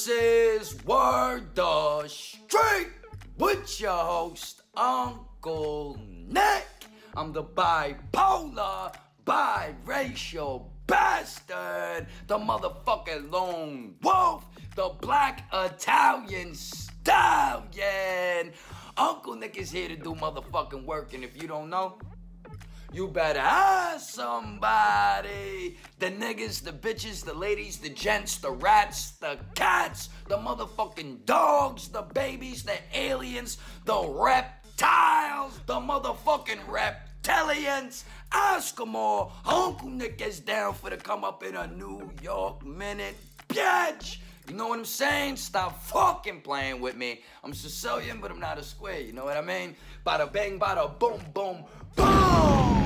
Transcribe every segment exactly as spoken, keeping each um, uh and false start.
This is Word the Street with your host, Uncle Nick. I'm the bipolar, biracial bastard, the motherfucking lone wolf, the black Italian stallion. Uncle Nick is here to do motherfucking work, and if you don't know, you better ask somebody. The niggas, the bitches, the ladies, the gents, the rats, the cats, the motherfucking dogs, the babies, the aliens, the reptiles, the motherfucking reptilians. Ask them all. Uncle Nick is down for to come up in a New York minute, bitch. You know what I'm saying? Stop fucking playing with me. I'm Sicilian, but I'm not a square. You know what I mean? Bada bang, bada boom, boom, boom.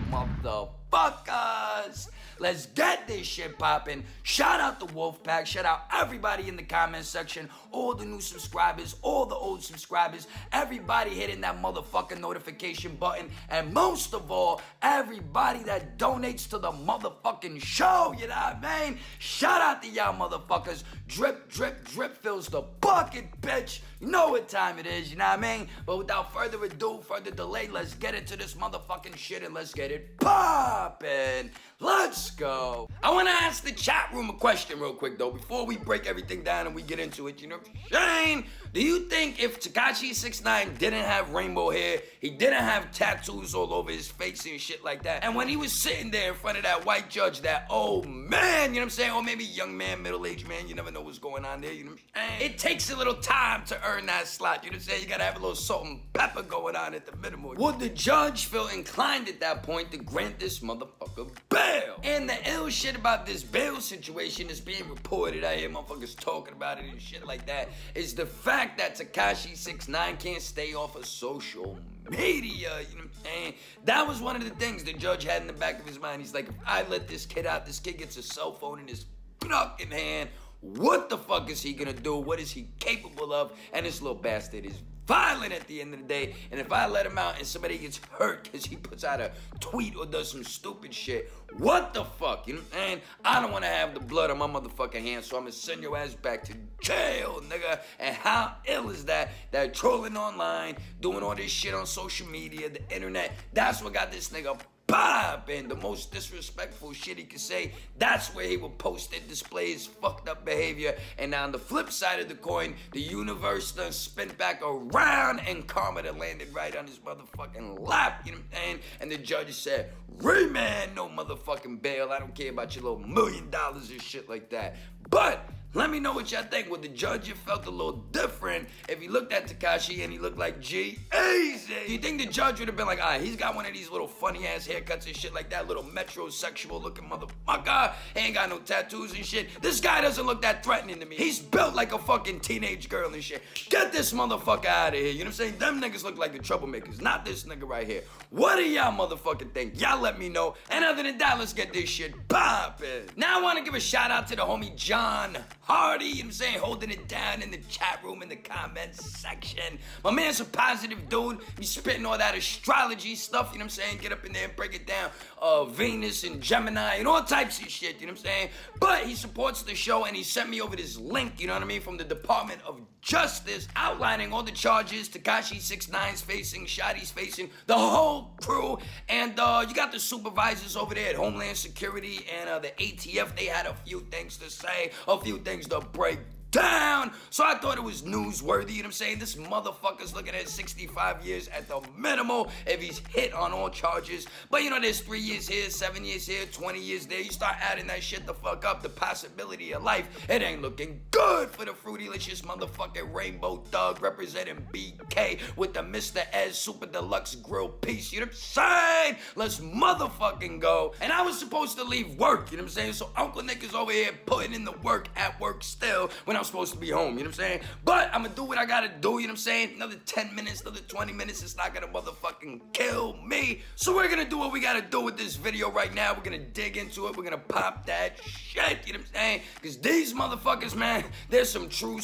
Motherfuckers. Let's get this shit poppin'. Shout out the Wolfpack. Shout out everybody in the comment section. All the new subscribers, all the old subscribers. Everybody hitting that motherfucking notification button. And most of all, everybody that donates to the motherfucking show. You know what I mean? Shout out to y'all motherfuckers. Drip, drip, drip fills the bucket, bitch. You know what time it is, you know what I mean? But without further ado, further delay, let's get into this motherfucking shit and let's get it poppin'. Let's go. I want to ask the chat room a question real quick, though, before we break everything down and we get into it. You know, Shane, do you think if Tekashi six nine didn't have rainbow hair, he didn't have tattoos all over his face and shit like that, and when he was sitting there in front of that white judge, that old man, you know what I'm saying, or maybe young man, middle-aged man, you never know what's going on there, you know what I'm saying? It takes a little time to earn that slot, you know what I'm saying? You gotta have a little salt and pepper going on at the minimum. Would the judge feel inclined at that point to grant this motherfucker bail? And the ill shit about this bail situation is being reported, I hear motherfuckers talking about it and shit like that, is the fact that Tekashi six nine can't stay off of social media, you know what I'm saying? That was one of the things the judge had in the back of his mind. He's like, if I let this kid out, this kid gets a cell phone in his fucking hand, what the fuck is he gonna do? What is he capable of? And this little bastard is violent at the end of the day. And if I let him out and somebody gets hurt because he puts out a tweet or does some stupid shit, what the fuck? You know what I'm saying? I don't want to have the blood on my motherfucking hands, so I'm gonna send your ass back to jail, nigga. And how ill is that? That trolling online, doing all this shit on social media, the internet, that's what got this nigga poppin'. The most disrespectful shit he could say, that's where he would post it, display his fucked up behavior. And on the flip side of the coin, the universe done spin back around and karma done landed right on his motherfucking lap, you know what I'm saying? And the judge said, remand, no motherfucking bail. I don't care about your little million dollars and shit like that. But let me know what y'all think. Would the judge have felt a little different if he looked at Tekashi and he looked like G-Eazy? Do you think the judge would have been like, ah, he's got one of these little funny ass haircuts and shit like that, little metrosexual looking motherfucker, he ain't got no tattoos and shit. This guy doesn't look that threatening to me. He's built like a fucking teenage girl and shit. Get this motherfucker out of here. You know what I'm saying? Them niggas look like the troublemakers, not this nigga right here. What do y'all motherfucking think? Y'all let me know. And other than that, let's get this shit poppin'. Now I want to give a shout out to the homie John Hardy, you know what I'm saying, holding it down in the chat room, in the comments section. My man's a positive dude. He's spitting all that astrology stuff, you know what I'm saying, get up in there and break it down, uh, Venus and Gemini and all types of shit, you know what I'm saying, but he supports the show and he sent me over this link, you know what I mean, from the Department of Justice, outlining all the charges Tekashi six nine's facing, Shotty's facing, the whole crew, and uh, you got the supervisors over there at Homeland Security and uh, the A T F, they had a few things to say, a few things to break down. So I thought it was newsworthy, you know what I'm saying? This motherfucker's looking at sixty-five years at the minimal if he's hit on all charges. But you know, there's three years here, seven years here, twenty years there. You start adding that shit the fuck up, the possibility of life, it ain't looking good for the fruitylicious motherfucking rainbow thug representing B K with the Mister Ez Super Deluxe Grill piece, you know what I'm saying? Let's motherfucking go. And I was supposed to leave work, you know what I'm saying? So Uncle Nick is over here putting in the work at work still when I'm supposed to be home, you know what I'm saying? But I'm gonna do what I gotta do, you know what I'm saying? Another ten minutes, another twenty minutes, it's not gonna motherfucking kill me. So we're gonna do what we gotta do with this video right now. We're gonna dig into it. We're gonna pop that shit, you know what I'm saying? Because these motherfuckers, man, there's some true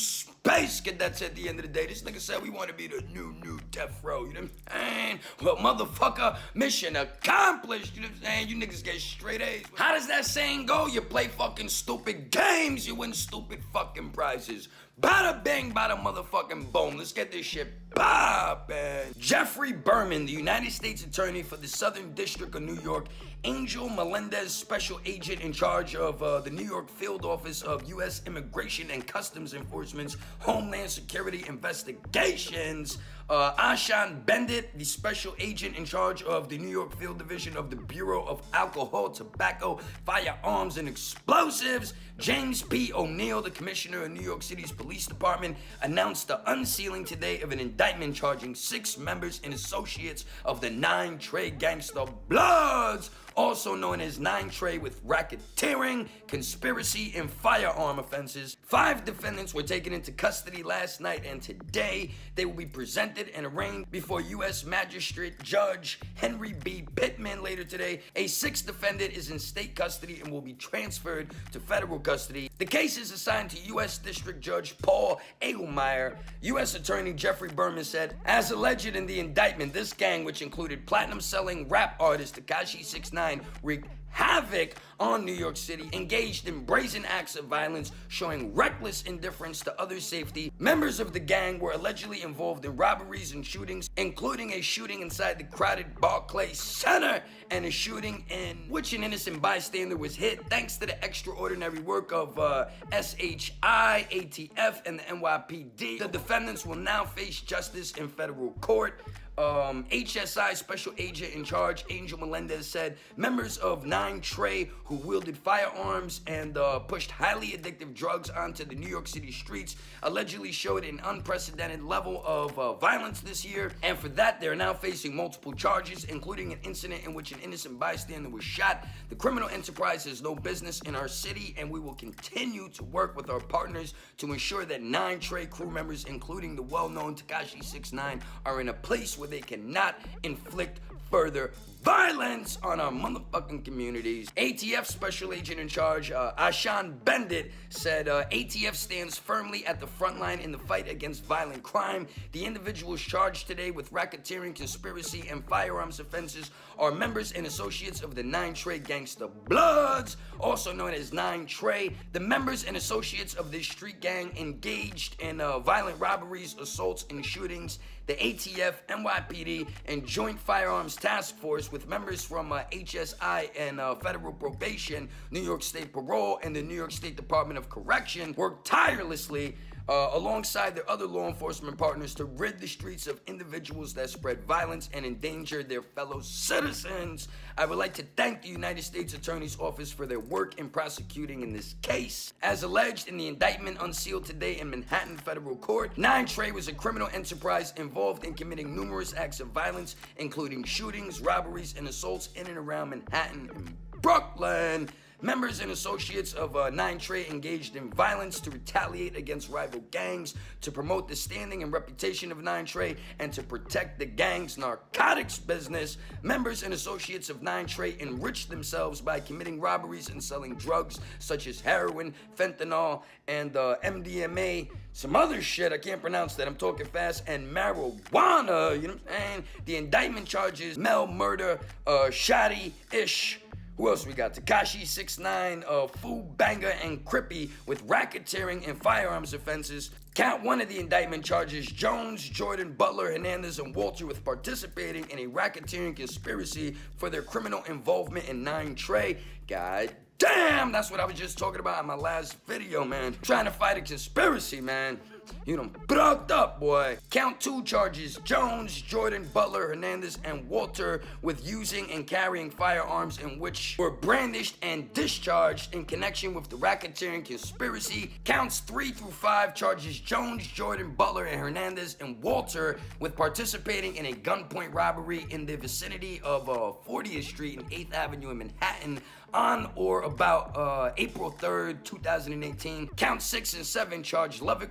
space cadets at the end of the day. This nigga said we want to be the new, new death row. You know what I'm saying? Well, motherfucker, mission accomplished. You know what I'm saying? You niggas get straight A's. How does that saying go? You play fucking stupid games, you win stupid fucking prizes. Bada bang, bada motherfucking boom. Let's get this shit poppin'. Jeffrey Berman, the United States Attorney for the Southern District of New York, Angel Melendez, Special Agent in charge of uh, the New York Field Office of U S Immigration and Customs Enforcement's Homeland Security Investigations, uh, Ashan Bendit, the Special Agent in charge of the New York Field Division of the Bureau of Alcohol, Tobacco, Firearms, and Explosives, James P. O'Neill, the Commissioner of New York City's Police Department, announced the unsealing today of an indictment charging six members and associates of the Nine Trey Gangsta Bloods, also known as Nine Trey, with racketeering, conspiracy, and firearm offenses. Five defendants were taken into custody last night, and today they will be presented and arraigned before U S Magistrate Judge Henry B. Pittman later today. A sixth defendant is in state custody and will be transferred to federal custody. The case is assigned to U S District Judge Paul Egelmeyer. U S Attorney Jeffrey Berman said, as alleged in the indictment, this gang, which included platinum-selling rap artist Tekashi six nine, wreaked havoc on New York City, engaged in brazen acts of violence, showing reckless indifference to others' safety. Members of the gang were allegedly involved in robberies and shootings, including a shooting inside the crowded Barclays Center and a shooting in which an innocent bystander was hit. Thanks to the extraordinary work of uh, S H I, A T F, and the N Y P D, the defendants will now face justice in federal court. Um, H S I Special Agent in charge, Angel Melendez, said members of Nine Trey who wielded firearms and uh, pushed highly addictive drugs onto the New York City streets allegedly showed an unprecedented level of uh, violence this year, and for that they are now facing multiple charges, including an incident in which an innocent bystander was shot. The criminal enterprise has no business in our city, and we will continue to work with our partners to ensure that Nine Trey crew members, including the well-known Tekashi six nine, are in a place where they cannot inflict further violence on our motherfucking communities. A T F Special Agent in charge, uh, Ashan Bendit, said uh, A T F stands firmly at the front line in the fight against violent crime. The individuals charged today with racketeering, conspiracy, and firearms offenses are members and associates of the Nine Trey Gangsta Bloods, also known as Nine Trey. The members and associates of this street gang engaged in uh, violent robberies, assaults, and shootings. The A T F, N Y P D, and Joint Firearms Task Force, with members from uh, H S I and uh, Federal Probation, New York State Parole, and the New York State Department of Correction, worked tirelessly Uh, alongside their other law enforcement partners to rid the streets of individuals that spread violence and endanger their fellow citizens. I would like to thank the United States Attorney's Office for their work in prosecuting in this case. As alleged in the indictment unsealed today in Manhattan Federal Court, Nine Trey was a criminal enterprise involved in committing numerous acts of violence, including shootings, robberies, and assaults in and around Manhattan and Brooklyn. Members and associates of uh, Nine Trey engaged in violence to retaliate against rival gangs, to promote the standing and reputation of Nine Trey, and to protect the gang's narcotics business. Members and associates of Nine Trey enriched themselves by committing robberies and selling drugs such as heroin, fentanyl, and uh, M D M A, some other shit, I can't pronounce that, I'm talking fast, and marijuana, you know what I'm saying? The indictment charges Mel Murder, uh, Shadi-ish. Who else we got? Tekashi six nine, uh, Fu Banga, and Crippy with racketeering and firearms offenses. Count one of the indictment charges Jones, Jordan, Butler, Hernandez, and Walter with participating in a racketeering conspiracy for their criminal involvement in Nine Trey. God damn, that's what I was just talking about in my last video, man. Trying to fight a conspiracy, man. You done broke up, boy. Count two charges Jones, Jordan, Butler, Hernandez, and Walter with using and carrying firearms in which were brandished and discharged in connection with the racketeering conspiracy. Counts three through five charges Jones, Jordan, Butler, and Hernandez, and Walter with participating in a gunpoint robbery in the vicinity of uh, fortieth Street and eighth Avenue in Manhattan on or about uh, April third, two thousand eighteen. Count six and seven charged Lovick with shooting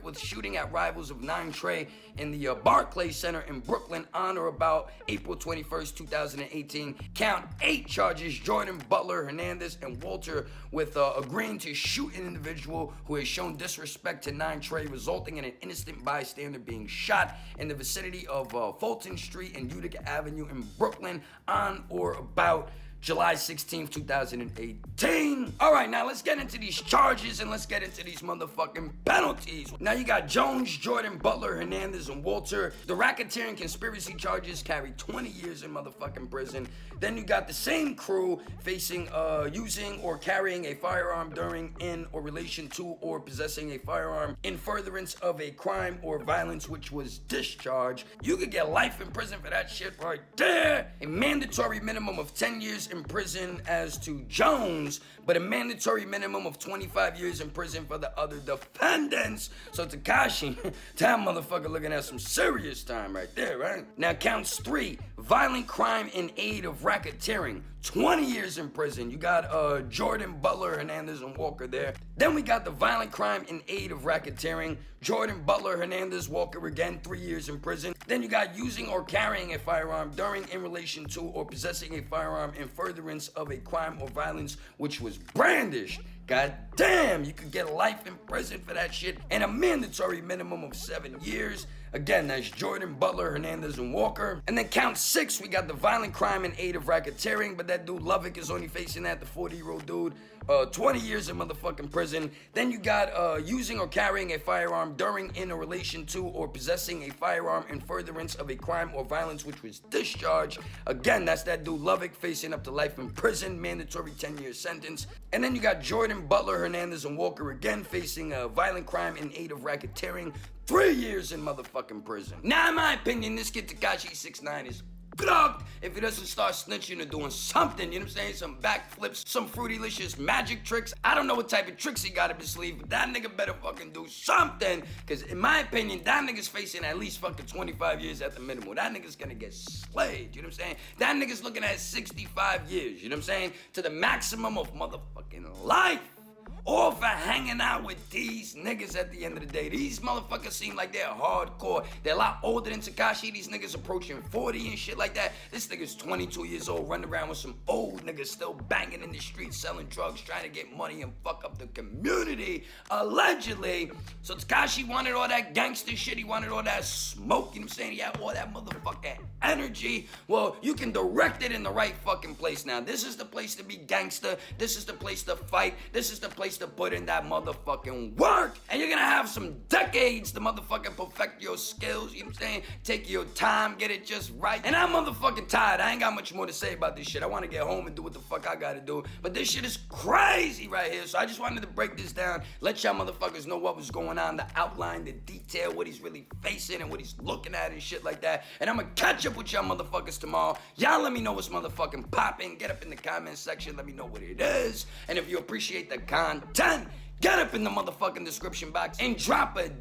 shooting at rivals of nine Trey in the uh, Barclays Center in Brooklyn on or about April twenty-first, two thousand eighteen. Count eight charges, Jordan, Butler, Hernandez, and Walter, with uh, agreeing to shoot an individual who has shown disrespect to nine Trey, resulting in an innocent bystander being shot in the vicinity of uh, Fulton Street and Utica Avenue in Brooklyn on or about July sixteenth, two thousand eighteen. All right, now let's get into these charges and let's get into these motherfucking penalties. Now you got Jones, Jordan, Butler, Hernandez, and Walter. The racketeering conspiracy charges carry twenty years in motherfucking prison. Then you got the same crew facing uh, using or carrying a firearm during, in, or relation to, or possessing a firearm in furtherance of a crime or violence which was discharged. You could get life in prison for that shit right there. A mandatory minimum of ten years in prison as to Jones, but a mandatory minimum of twenty-five years in prison for the other defendants. So Tekashi, that motherfucker looking at some serious time right there, right? Now counts three, violent crime in aid of racketeering, twenty years in prison. You got uh, Jordan, Butler, Hernandez, and Walker there. Then we got the violent crime in aid of racketeering, Jordan, Butler, Hernandez, Walker again, three years in prison. Then you got using or carrying a firearm during, in relation to, or possessing a firearm in furtherance of a crime or violence which was brandished. God damn, you could get life in prison for that shit and a mandatory minimum of seven years. Again, that's Jordan, Butler, Hernandez, and Walker. And then count six, we got the violent crime in aid of racketeering, but that dude Lovick is only facing that, the forty-year-old dude. Uh, twenty years in motherfucking prison. Then you got uh, using or carrying a firearm during, in, a relation to, or possessing a firearm in furtherance of a crime or violence which was discharged. Again, that's that dude Lovick facing up to life in prison, mandatory ten-year sentence. And then you got Jordan, Butler, Hernandez, and Walker again facing a violent crime in aid of racketeering, three years in motherfucking prison. Now, in my opinion, this kid Tekashi six nine is glucked if he doesn't start snitching or doing something, you know what I'm saying? Some backflips, some fruitylicious magic tricks. I don't know what type of tricks he got up his sleeve, but that nigga better fucking do something, because in my opinion, that nigga's facing at least fucking twenty-five years at the minimum. That nigga's gonna get slayed, you know what I'm saying? That nigga's looking at sixty-five years, you know what I'm saying? To the maximum of motherfucking life. All for hanging out with these niggas at the end of the day. These motherfuckers seem like they're hardcore. They're a lot older than Tekashi. These niggas approaching forty and shit like that. This nigga's twenty-two years old, running around with some old niggas still banging in the streets, selling drugs, trying to get money and fuck up the community, allegedly. So Tekashi wanted all that gangster shit. He wanted all that smoke, you know what I'm saying? He had all that motherfucking energy. Well, you can direct it in the right fucking place now. This is the place to be gangster. This is the place to fight. This is the place to put in that motherfucking work. And you're gonna have some decades to motherfucking perfect your skills, you know what I'm saying? Take your time, get it just right. And I'm motherfucking tired. I ain't got much more to say about this shit. I wanna get home and do what the fuck I gotta do. But this shit is crazy right here. So I just wanted to break this down, let y'all motherfuckers know what was going on, the outline, the detail, what he's really facing and what he's looking at and shit like that. And I'm gonna catch up with y'all motherfuckers tomorrow. Y'all let me know what's motherfucking popping. Get up in the comment section, let me know what it is. And if you appreciate the content, get up in the motherfucking description box and drop a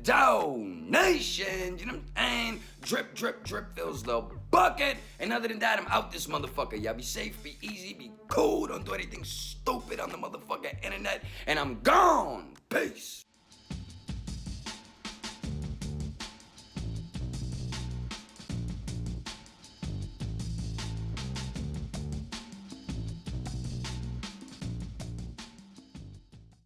donation. You know what I'm saying? Drip, drip, drip fills the bucket. And other than that, I'm out this motherfucker. Y'all be safe, be easy, be cool. Don't do anything stupid on the motherfucking internet. And I'm gone. Peace.